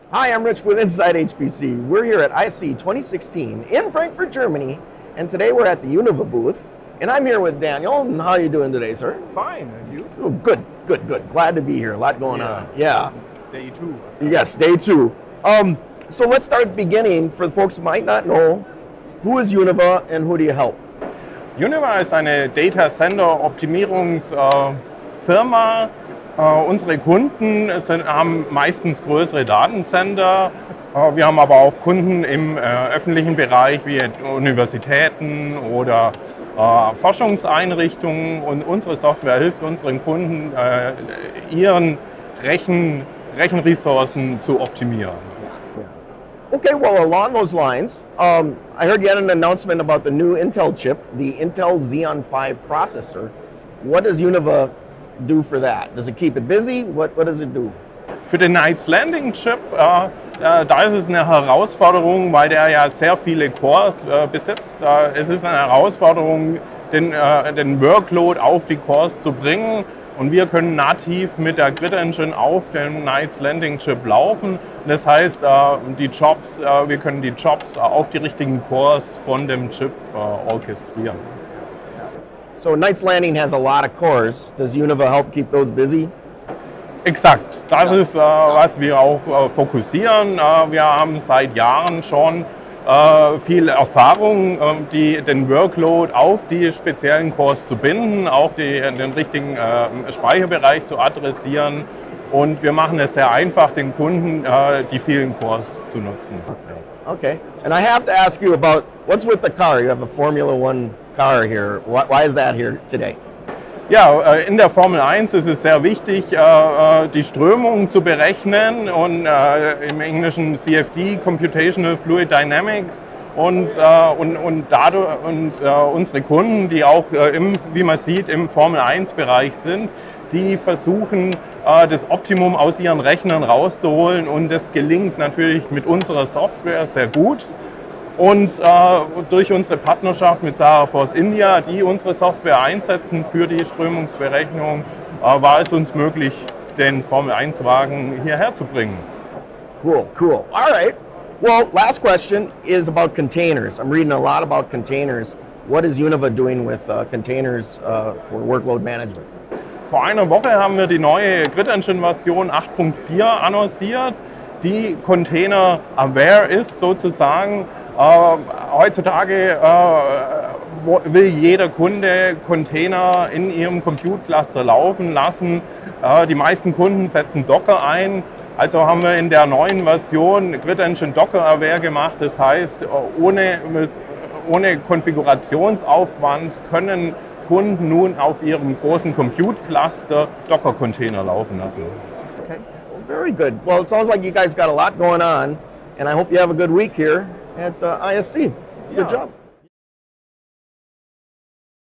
Hi, I'm Rich with Inside HPC. We're here at ISE 2016 in Frankfurt, Germany, and today we're at the Univa booth, and I'm here with Daniel. And how are you doing today, sir? Fine, and you? Oh, good. Glad to be here. A lot going on. Yeah. Day two. Yes, day two. So let's start at the beginning. For the folks who might not know, who is Univa and who do you help? Univa ist eine Data Center Optimierungsfirma. Unsere Kunden haben meistens größere Datencenter. Wir haben aber auch Kunden im öffentlichen Bereich wie Universitäten oder Forschungseinrichtungen, und unsere Software hilft unseren Kunden, ihren Rechenressourcen zu optimieren. Okay, well, along those lines, I heard you had an announcement about the new Intel chip, the Intel Xeon 5 processor. What does Univa do for that? Does it keep it busy? What does it do? Für den Knights Landing Chip, da ist es eine Herausforderung, weil der ja sehr viele Cores besitzt. Es ist eine Herausforderung, den Workload auf die Cores zu bringen. Und wir können nativ mit der Grid Engine auf dem Knights Landing Chip laufen. Das heißt, wir können die Jobs auf die richtigen Cores von dem Chip orchestrieren. So Knights Landing has a lot of cores. Does Univa help keep those busy? Exakt, das ist, was wir auch fokussieren. Wir haben seit Jahren schon viel Erfahrung, den Workload auf die speziellen Cores zu binden, auch den richtigen Speicherbereich zu adressieren. Und wir machen es sehr einfach, den Kunden die vielen Cores zu nutzen. Okay, and I have to ask you about what's with the car. You have a Formula One car here. Why is that here today? Ja, in der Formel 1 ist es sehr wichtig, die Strömung zu berechnen, und im Englischen CFD, Computational Fluid Dynamics, und unsere Kunden, die auch wie man sieht, im Formel 1 Bereich sind, die versuchen, das Optimum aus ihren Rechnern rauszuholen, und das gelingt natürlich mit unserer Software sehr gut. Und durch unsere Partnerschaft mit Sahara Force India, die unsere Software einsetzen für die Strömungsberechnung, war es uns möglich, den Formel-1-Wagen hierher zu bringen. Cool. All right. Well, last question is about containers. I'm reading a lot about containers. What is Univa doing with containers for workload management? Vor einer Woche haben wir die neue Grid Engine Version 8.4 annonciert, die Container-aware ist sozusagen. Heutzutage will jeder Kunde Container in ihrem Compute-Cluster laufen lassen. Die meisten Kunden setzen Docker ein. Also haben wir in der neuen Version Grid Engine Docker-aware gemacht. Das heißt, ohne Konfigurationsaufwand können Kunden nun auf ihrem großen Compute-Cluster Docker-Container laufen lassen. Okay, well, very good. Well, it sounds like you guys got a lot going on, and I hope you have a good week here at ISC. Good job.